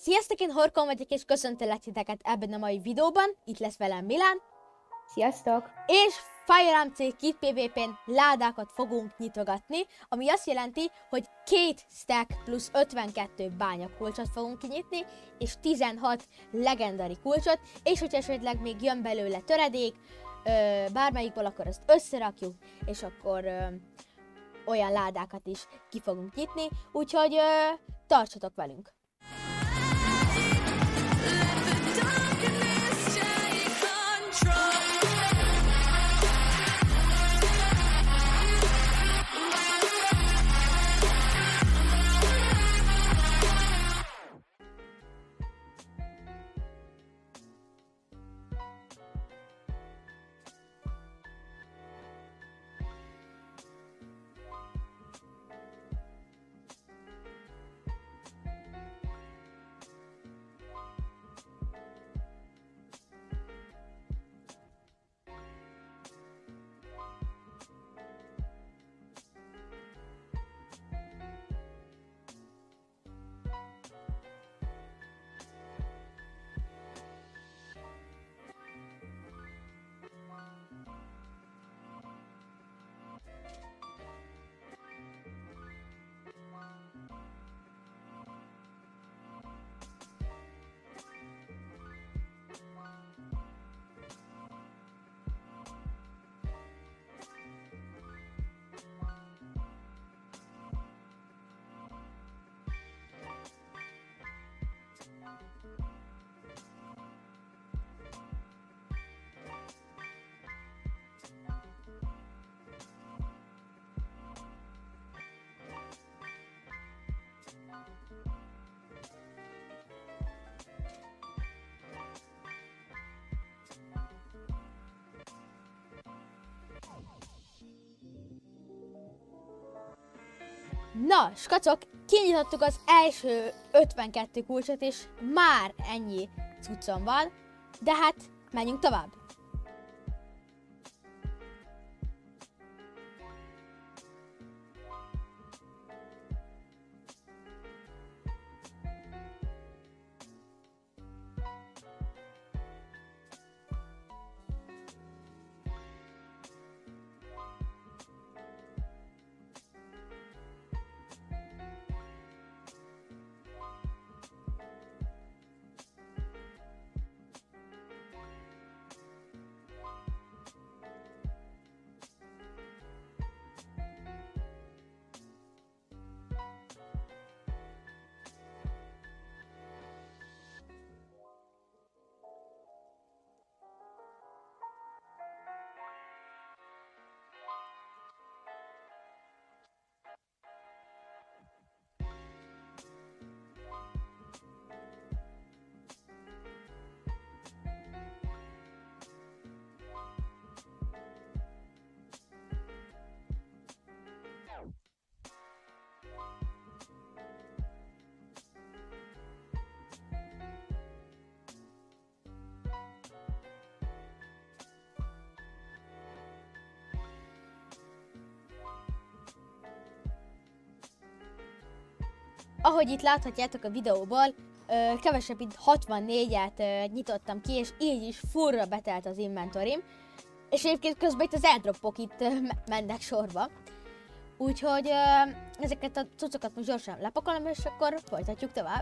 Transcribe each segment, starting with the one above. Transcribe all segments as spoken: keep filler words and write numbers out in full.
Sziasztok, én Horkon vagyok, és köszöntelek titeket ebben a mai videóban. Itt lesz velem Milán. Sziasztok! És Fire cé Kit pé vé pén ládákat fogunk nyitogatni, ami azt jelenti, hogy két stack plusz ötvenkettő bánya kulcsot fogunk kinyitni, és tizenhat legendary kulcsot, és hogyha esetleg még jön belőle töredék, ö, bármelyikból, akkor azt összerakjuk, és akkor ö, olyan ládákat is ki fogunk nyitni, úgyhogy ö, tartsatok velünk! Na, skacok, kinyitottuk az első ötvenkettő kulcsot, és már ennyi cuccom van, de hát menjünk tovább. Ahogy itt láthatjátok a videóból, ö, kevesebb, mint hatvannégyet ö, nyitottam ki, és így is furra betelt az inventorim. És egyébként közben itt az airdropok itt ö, mennek sorba. Úgyhogy ö, ezeket a cuccokat most gyorsan lepakolom, és akkor folytatjuk tovább.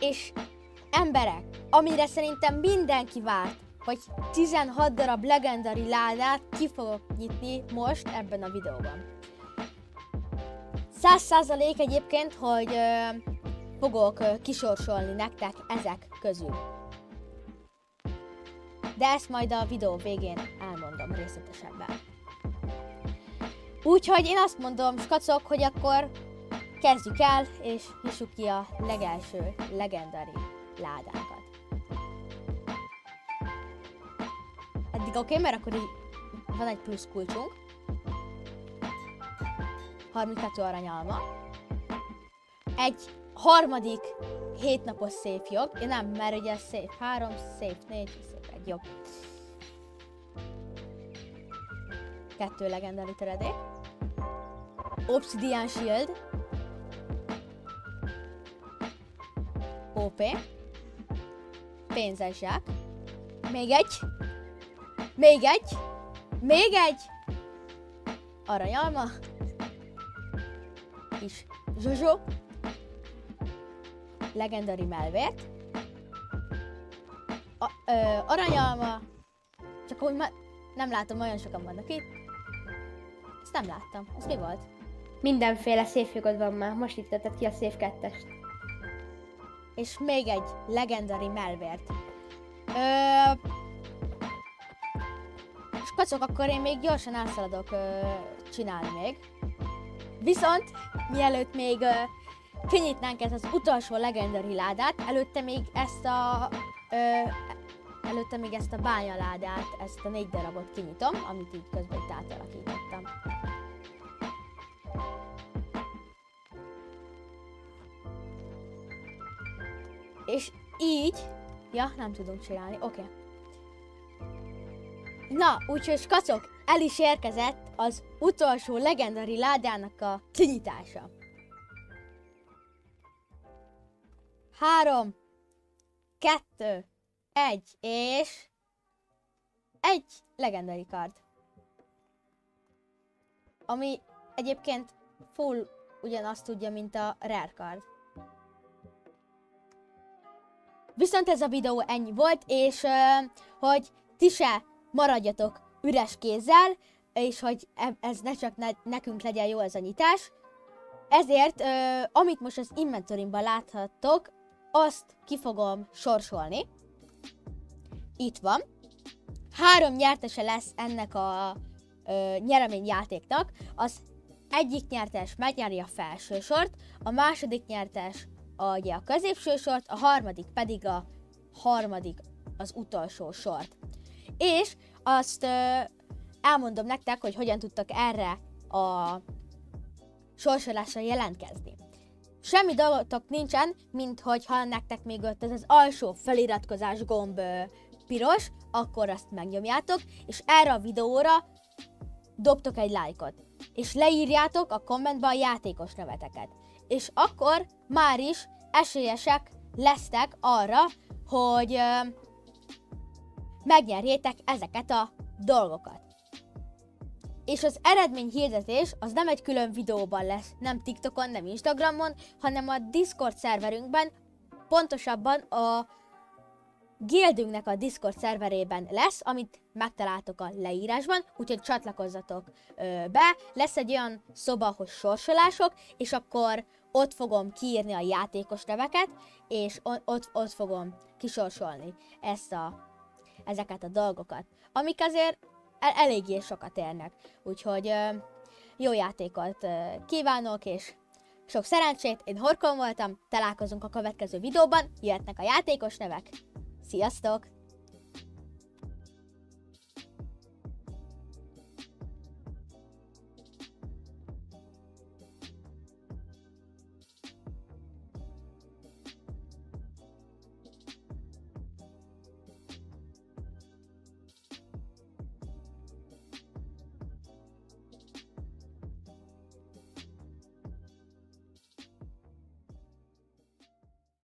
És emberek, amire szerintem mindenki várt, hogy tizenhat darab legendary ládát ki fogok nyitni most ebben a videóban. száz százalék egyébként, hogy ö, fogok ö, kisorsolni nektek ezek közül. De ezt majd a videó végén elmondom részletesebben. Úgyhogy én azt mondom, skacok, hogy akkor kezdjük el, és nyissuk ki a legelső legendary ládákat. Eddig oké, okay, mert akkor így van egy plusz kulcsunk. harminckettő aranyalma. Egy harmadik hétnapos szép jog. Ja, nem, mert ugye szép három, szép négy, szép egy jog. Kettő legendary töredék. Obsidian Shield. ó pé. Pénzes zsák. Még egy. Még egy. Még egy. Aranyalma. Kis Zsuzsó. Legendary melvért. A, ö, aranyalma. Csak ahogy már nem látom, olyan sokan vannak itt. Ezt nem láttam. Ez mi volt? Mindenféle széfjogod van már. Most itt tetted ki a széf kettest. És még egy legendary melvért. Ö... És kacok, akkor én még gyorsan átszaladok ö, csinálni még. Viszont, mielőtt még ö, kinyitnánk ezt az utolsó legendary ládát, előtte még ezt a... Ö, előtte még ezt a bányaládát, ezt a négy darabot kinyitom, amit így közben itt átalakítottam. És így... Ja, nem tudunk csinálni, oké. Okay. Na, úgyhogy skacok, el is érkezett az utolsó legendary ládának a kinyitása. Három, kettő, egy, és... Egy legendary card. Ami egyébként full ugyanazt tudja, mint a rare card. Viszont ez a videó ennyi volt, és uh, hogy ti se maradjatok üres kézzel, és hogy ez ne csak ne, nekünk legyen jó ez a nyitás. Ezért, uh, amit most az inventorimban láthattok, azt ki fogom sorsolni. Itt van. Három nyertese lesz ennek a uh, nyereményjátéknak. Az egyik nyertes megnyeri a felső sort, a második nyertes a, ugye, a középső sort, a harmadik pedig a harmadik, az utolsó sort. És azt ö, elmondom nektek, hogy hogyan tudtak erre a sorsolásra jelentkezni. Semmi dolgotok nincsen, mint hogyha nektek még ott ez az alsó feliratkozás gomb ö, piros, akkor azt megnyomjátok, és erre a videóra dobtok egy lájkot. És leírjátok a kommentbe a játékos neveteket. És akkor már is esélyesek lesztek arra, hogy ö, megnyerjétek ezeket a dolgokat. És az eredményhirdetés az nem egy külön videóban lesz, nem TikTokon, nem Instagramon, hanem a Discord szerverünkben, pontosabban a guildünknek a Discord szerverében lesz, amit megtaláltok a leírásban, úgyhogy csatlakozzatok ö, be. Lesz egy olyan szoba, hogy sorsolások, és akkor ott fogom kiírni a játékos neveket, és ott, ott fogom kisorsolni ezt a, ezeket a dolgokat, amik azért el, eléggé sokat érnek. Úgyhogy ö, jó játékot ö, kívánok, és sok szerencsét, én Horkon voltam, találkozunk a következő videóban, jöhetnek a játékos nevek. Sziasztok!